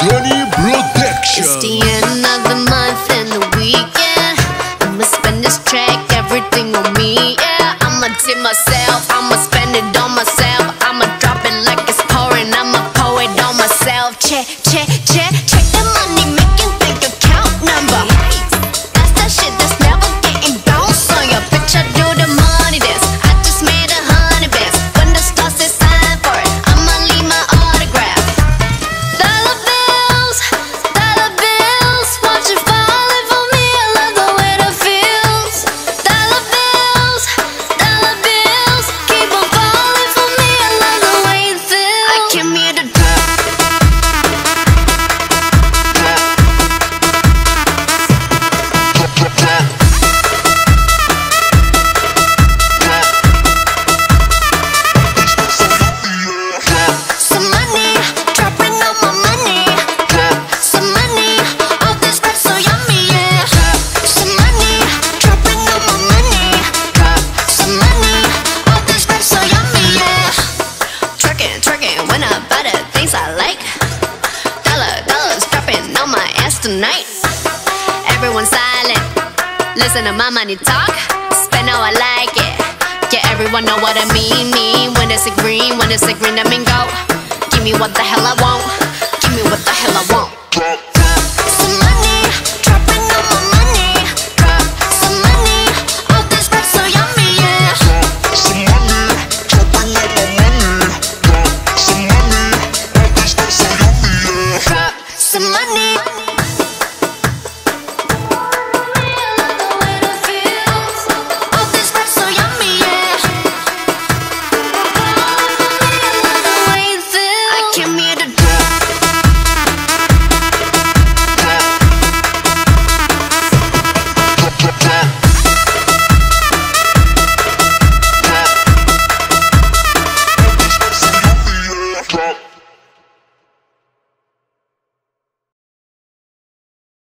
Johnny Production. It's the end of the month and the weekend. I'ma spend this track, everything on me, yeah. I'ma tip myself, I'ma spend it on myself. I'ma drop it like it's pouring, I'ma pour it on myself. Check, check, check, check the money making bank account number. That's that shit that's never getting bounced on ya. Bitch, I do the money dance. I just made 100 bands. When the stars say sign for it, I'ma leave my autograph. Dollar bills, watch it falling for me. I love the way that feels. Dollar bills, keep on falling for me. I love the way it feels. I came here to some money, dropping on my money. Some money, all this rap so yummy, yeah. Some money, dropping on my money. Some money, all this rap so yummy, yeah. Twerking, when I buy the things I like. Dollars dropping on my ass tonight. Everyone silent, listen to my money talk. Spend how I like it. Yeah, everyone know what I mean. When it's a green, that mean go. Give me what the hell I want. Give me what the hell I want.